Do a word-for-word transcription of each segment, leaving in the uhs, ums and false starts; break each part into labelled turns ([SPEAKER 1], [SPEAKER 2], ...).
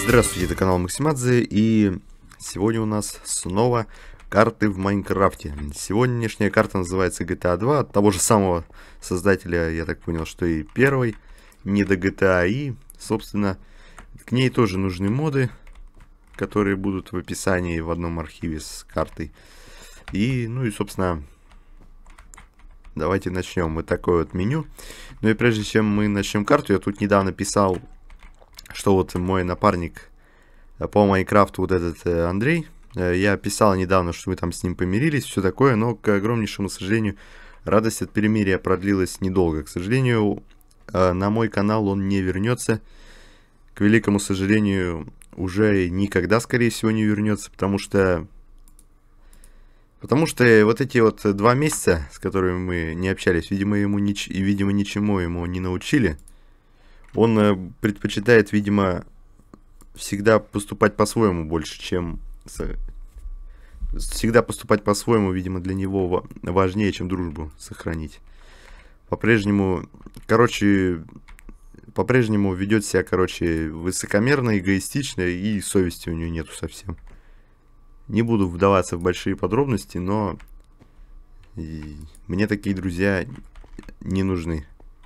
[SPEAKER 1] Здравствуйте, это канал Максимадзе, и сегодня у нас снова карты в Майнкрафте. Сегодняшняя карта называется джи ти эй два, от того же самого создателя, я так понял, что и первой, не до джи ти эй, и, собственно, к ней тоже нужны моды, которые будут в описании в одном архиве с картой. И, ну и, собственно, давайте начнем. Вот такое вот меню. Ну и прежде чем мы начнем карту, я тут недавно писал, что вот мой напарник по Майнкрафту, вот этот Андрей, я писал недавно, что мы там с ним помирились, все такое, но, к огромнейшему сожалению, радость от перемирия продлилась недолго. К сожалению, на мой канал он не вернется. К великому сожалению, уже никогда, скорее всего, не вернется, потому что... Потому что вот эти вот два месяца, с которыми мы не общались, видимо, ему нич... видимо, ничему ему не научили. Он предпочитает, видимо, всегда поступать по-своему больше, чем... Всегда поступать по-своему, видимо, для него важнее, чем дружбу сохранить. По-прежнему, короче, по-прежнему ведет себя, короче, высокомерно, эгоистично, и совести у него нету совсем. Не буду вдаваться в большие подробности, но мне такие друзья не нужны.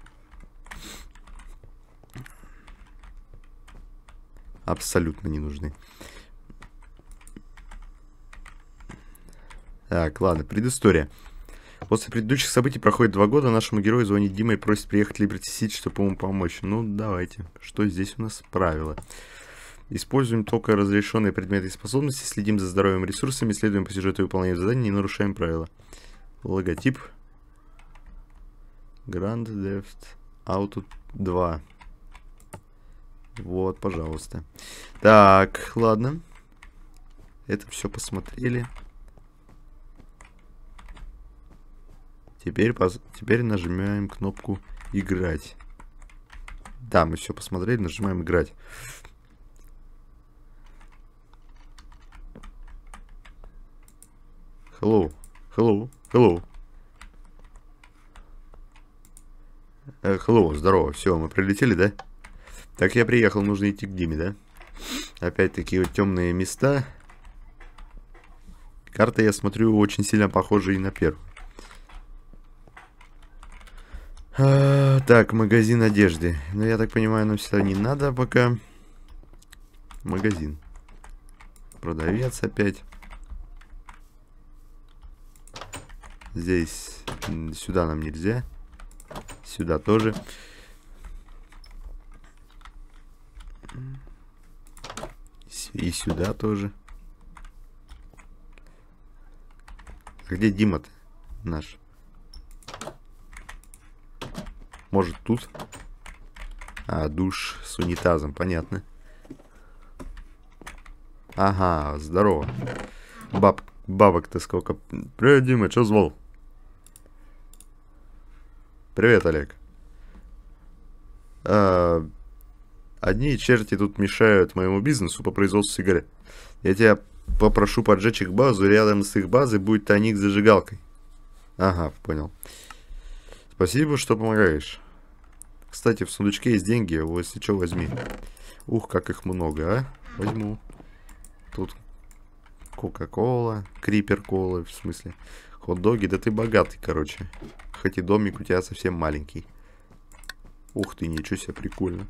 [SPEAKER 1] Абсолютно не нужны. Так, ладно, предыстория. После предыдущих событий проходит два года, нашему герою звонит Дима и просит приехать в Liberty City, чтобы ему помочь. Ну, давайте. Что здесь у нас? Правила. Используем только разрешенные предметы и способности, следим за здоровьем и ресурсами, следуем по сюжету и выполняем задания, не нарушаем правила. Логотип. Grand Theft Auto два. Вот, пожалуйста. Так, ладно. Это все посмотрели. Теперь, поз... Теперь нажимаем кнопку «Играть». Да, мы все посмотрели, нажимаем «Играть». Hello, hello, hello. Э, hello, здорово, все, мы прилетели, да? Так, я приехал, нужно идти к Диме, да? Опять такие вот темные места. Карта, я смотрю, очень сильно похожа и на первую. А, так, магазин одежды. Ну, я так понимаю, нам сюда не надо пока. Магазин. Продавец опять. Здесь, сюда нам нельзя. Сюда тоже. И сюда тоже. А где Дима-то наш? Может тут? А, душ с унитазом, понятно. Ага, здорово. Баб, бабок-то сколько. Привет, Дима, чё звал? Привет, Олег. А, одни черти тут мешают моему бизнесу по производству сигарет. Я тебя попрошу поджечь их базу, рядом с их базой будет тайник с зажигалкой. Ага, понял. Спасибо, что помогаешь. Кстати, в сундучке есть деньги, если что, возьми. Ух, как их много, а? Возьму. Тут Кока-кола, Крипер-кола, в смысле. Хот-доги, да ты богатый, короче. Хоть и домик у тебя совсем маленький. Ух ты, ничего себе, прикольно.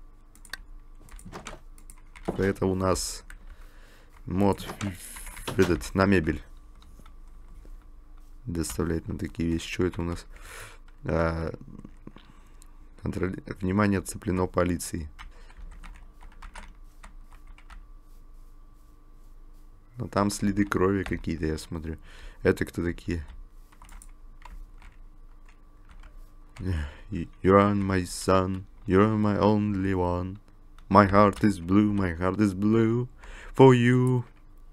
[SPEAKER 1] Это у нас мод этот, на мебель. Доставляет на такие вещи. Что это у нас? А, контроль... Внимание отцеплено полицией. Но там следы крови какие-то, я смотрю. Это кто такие? You're my son, you're my only one. My heart is blue, my heart is blue for you.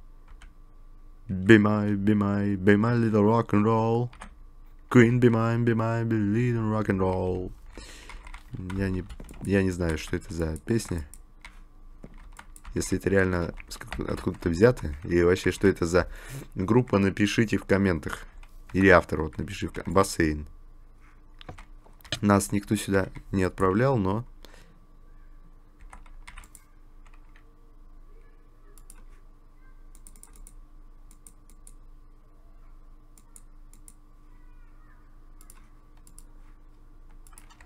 [SPEAKER 1] Be my, be my, be my little rock and roll. Queen, be mine, be my, be little rock and roll. Я не, я не знаю, что это за песня. Если это реально откуда-то взято, и вообще, что это за группа, напишите в комментах. Или автор, вот напиши в комментах. Бассейн. Нас никто сюда не отправлял, но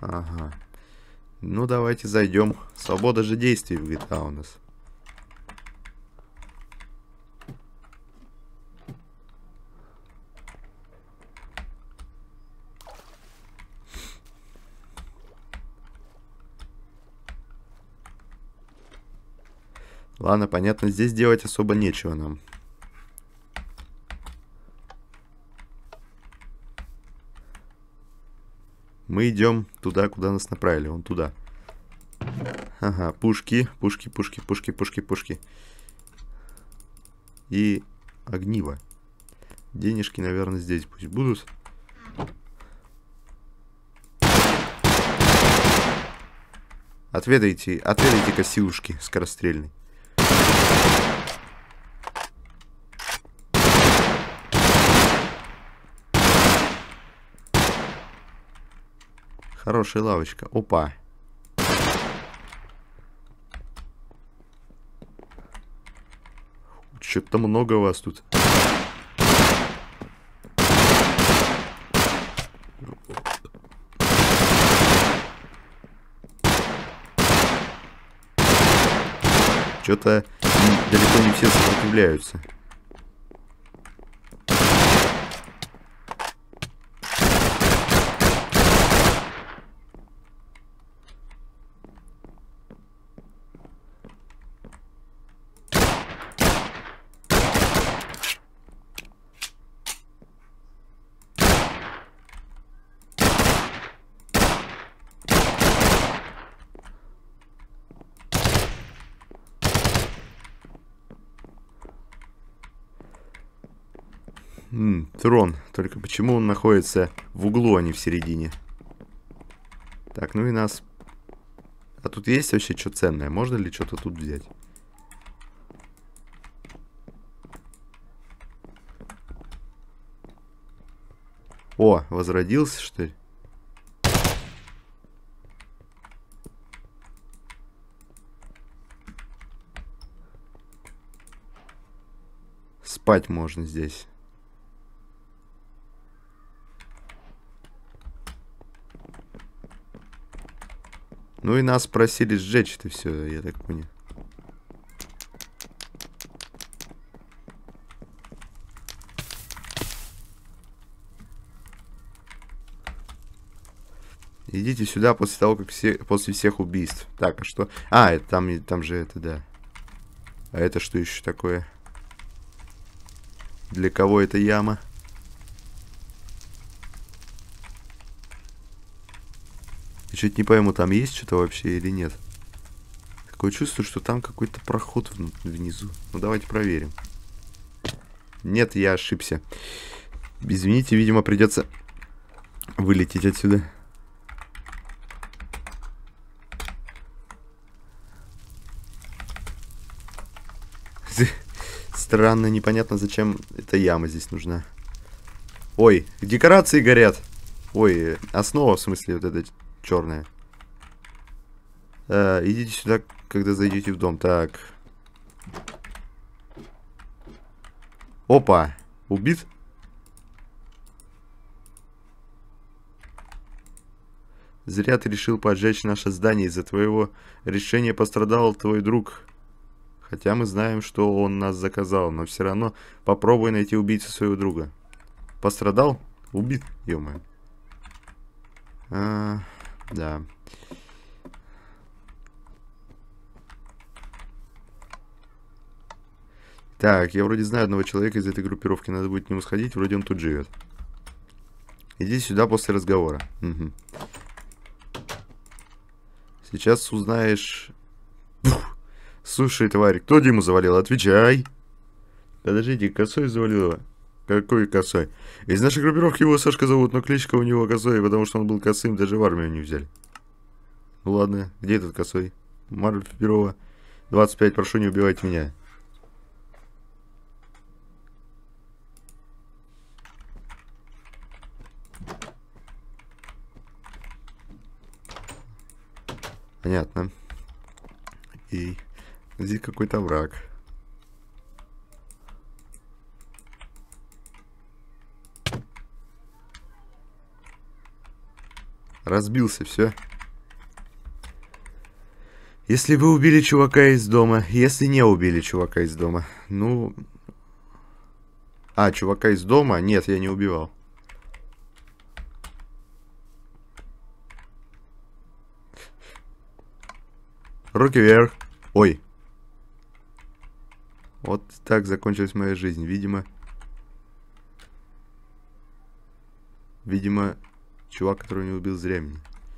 [SPEAKER 1] Ага. Ну, давайте зайдем. Свобода же действий в джи ти эй у нас. Ладно, понятно, здесь делать особо нечего нам. Мы идем туда, куда нас направили. Вон туда. Ага, пушки, пушки, пушки, пушки, пушки, пушки. И огниво. Денежки, наверное, здесь пусть будут. Отведайте, отведайте-ка силушки скорострельной. Хорошая лавочка. Опа. Что-то много вас тут. Что-то далеко не все сопротивляются. М, трон. Только почему он находится в углу, а не в середине? Так, ну и нас... А тут есть вообще что ценное? Можно ли что-то тут взять? О, возродился, что ли? Спать можно здесь. Ну и нас просили сжечь это все, я так понял. Идите сюда после того, как все, после всех убийств. Так, а что? А, это там, там же это, да. А это что еще такое? Для кого эта яма? Я чуть не пойму, там есть что-то вообще или нет. Такое чувство, что там какой-то проход внизу. Ну, давайте проверим. Нет, я ошибся. Извините, видимо, придется вылететь отсюда. Странно, непонятно, зачем эта яма здесь нужна. Ой, декорации горят. Ой, основа, в смысле, вот эта черная. А, идите сюда, когда зайдете в дом. Так. Опа, убит? Зря ты решил поджечь наше здание. Из-за твоего решения пострадал твой друг. Хотя мы знаем, что он нас заказал, но все равно попробуй найти убийцу своего друга. Пострадал? Убит, ё-моё. А, да. Так, я вроде знаю одного человека из этой группировки. Надо будет к нему сходить, вроде он тут живет. Иди сюда после разговора. Угу. Сейчас узнаешь... Фух. Слушай, тварь, кто Диму завалил? Отвечай. Подождите, косой завалил его. Какой косой? Из нашей группировки его Сашка зовут, но кличка у него косой, потому что он был косым, даже в армию не взяли. Ну ладно, где этот косой? Марф Перова. двадцать пять, прошу, не убивайте меня. Понятно. И здесь какой-то враг. разбился, все. Если вы убили чувака из дома, если не убили чувака из дома, ну... А, чувака из дома? Нет, я не убивал. Руки вверх. Ой. Вот так закончилась моя жизнь. Видимо... Видимо, чувак, который не убил, зря меня.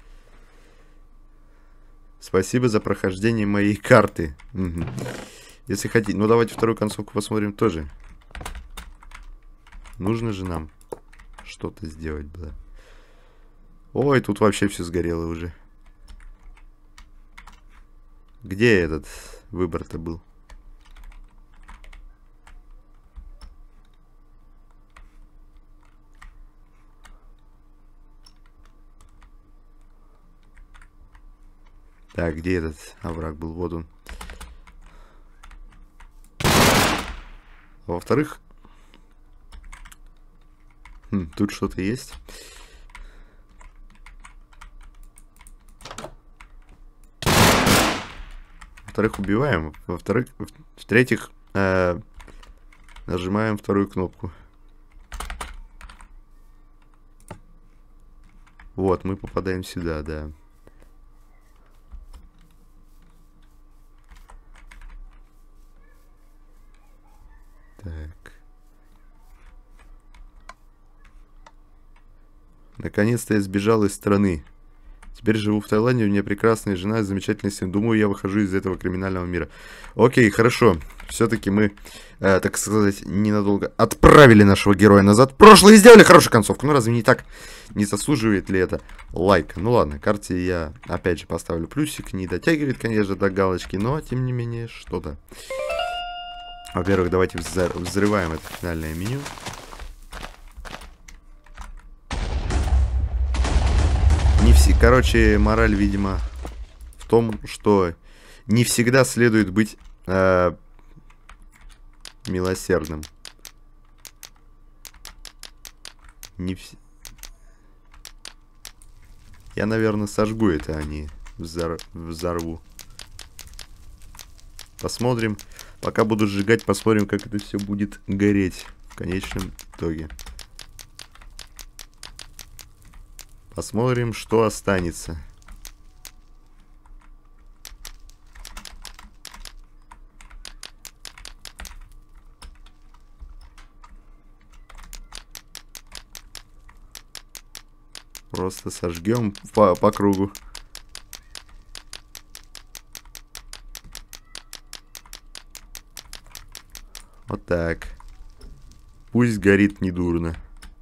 [SPEAKER 1] Спасибо за прохождение моей карты. Угу. Если хотите... Ну, давайте вторую концовку посмотрим тоже. Нужно же нам что-то сделать, да. Ой, тут вообще все сгорело уже. Где этот выбор-то был? Так, где этот овраг был? Вот он. Во-вторых, хм, тут что-то есть. Во-вторых, убиваем. Во-вторых, в-третьих, э, нажимаем вторую кнопку. Вот, мы попадаем сюда, да. Так. Наконец-то я сбежал из страны. Теперь живу в Таиланде, у меня прекрасная жена, замечательный сын. Думаю, я выхожу из этого криминального мира. Окей, хорошо. Все-таки мы, э, так сказать, ненадолго отправили нашего героя назад в прошлое и сделали хорошую концовку. Ну, разве не так? Не заслуживает ли это лайка? Ну, ладно, карте я, опять же, поставлю плюсик. Не дотягивает, конечно, до галочки, но, тем не менее, что-то. Во-первых, давайте взрываем это финальное меню. Не все, короче, мораль, видимо, в том, что не всегда следует быть э, милосердным. Не вс... Я, наверное, сожгу это, а не взор... взорву. Посмотрим. Пока буду сжигать, посмотрим, как это все будет гореть в конечном итоге. Посмотрим, что останется. Просто сожгем по, по кругу. Вот так. Пусть горит недурно.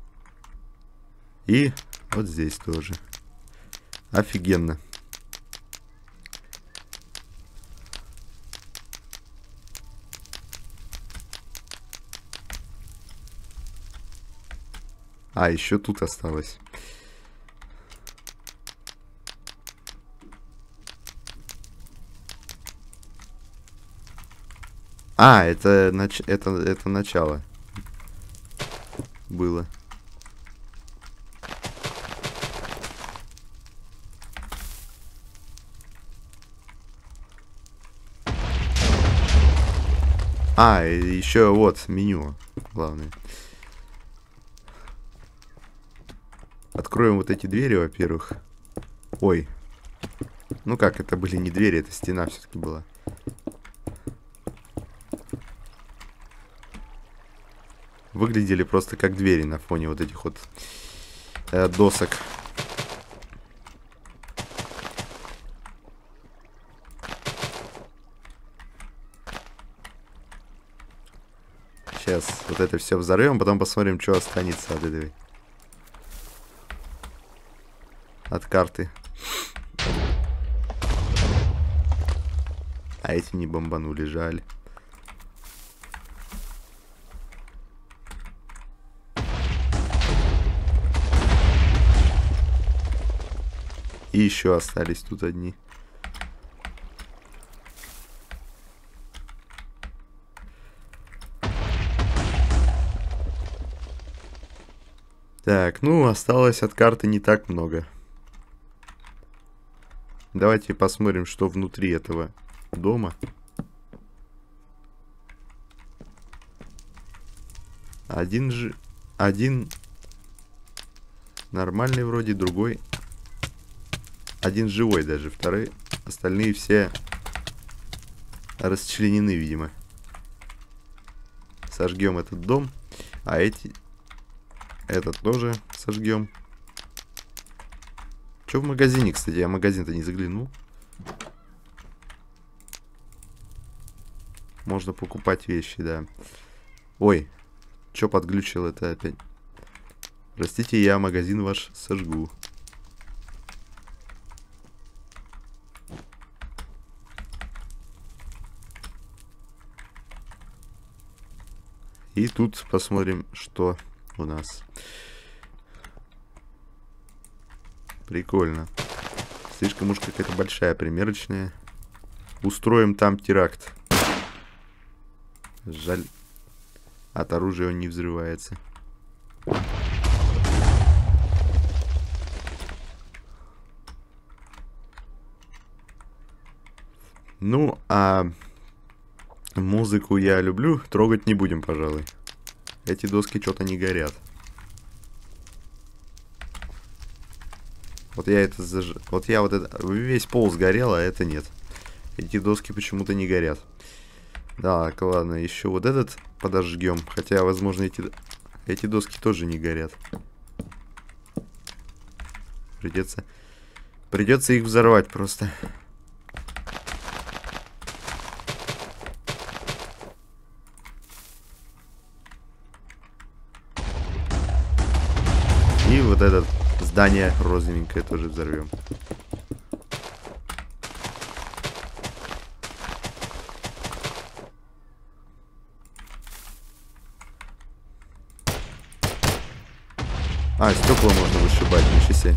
[SPEAKER 1] И вот здесь тоже. Офигенно. А, еще тут осталось. А, это, нач... это, это начало было. А, и еще вот меню главное. Откроем вот эти двери, во-первых. Ой. Ну как, это были не двери, это стена все-таки была. Выглядели просто как двери на фоне вот этих вот э, досок. Сейчас вот это все взорвем, потом посмотрим, что останется от этой... От карты. А эти не бомбанули, жаль. И еще остались тут одни. Так, ну, осталось от карты не так много. Давайте посмотрим, что внутри этого дома. Один же... Один... Нормальный вроде, другой... Один живой даже, вторые... Остальные все... расчленены, видимо. Сожгем этот дом. А эти... Этот тоже сожгем. Что в магазине, кстати? Я в магазин-то не заглянул. Можно покупать вещи, да. Ой, что подглючил это опять? Простите, я магазин ваш сожгу. И тут посмотрим, что у нас. Прикольно. Слишком уж какая-то большая примерочная. Устроим там теракт. Жаль, от оружия он не взрывается. Ну, а музыку я люблю, трогать не будем, пожалуй. Эти доски что-то не горят. Вот я это заж... Вот я вот это... Весь пол сгорел, а это нет. Эти доски почему-то не горят. Так, ладно, еще вот этот подожгем. Хотя, возможно, эти... Эти доски тоже не горят. Придется... Придется их взорвать просто. И вот этот... Здание розовенькое тоже взорвем. А, стекла можно вышибать, ничего себе.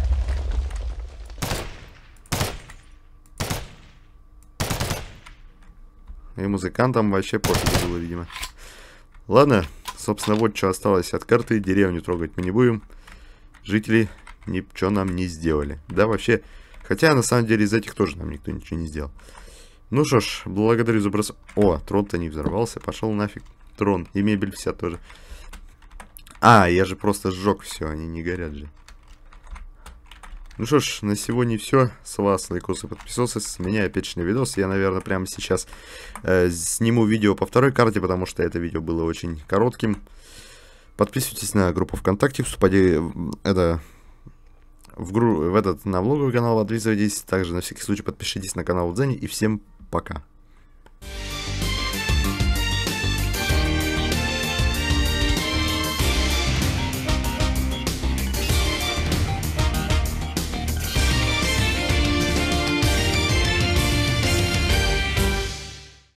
[SPEAKER 1] И музыкантам вообще пофиг было, видимо. Ладно, собственно, вот что осталось от карты. Деревню трогать мы не будем. Жители ничего нам не сделали. Да, вообще... Хотя, на самом деле, из этих тоже нам никто ничего не сделал. Ну что ж, благодарю за брос... О, трон-то не взорвался. Пошел нафиг. Трон. И мебель вся тоже. А, я же просто сжег все. Они не горят же. Ну что ж, на сегодня все. С вас лайкос и подписался. С меня опечный видос. Я, наверное, прямо сейчас э, сниму видео по второй карте, потому что это видео было очень коротким. Подписывайтесь на группу ВКонтакте. Вступайте это... В, гру... в этот на влоговый канал, подписывайтесь. Также на всякий случай подпишитесь на канал Дзени. И всем пока.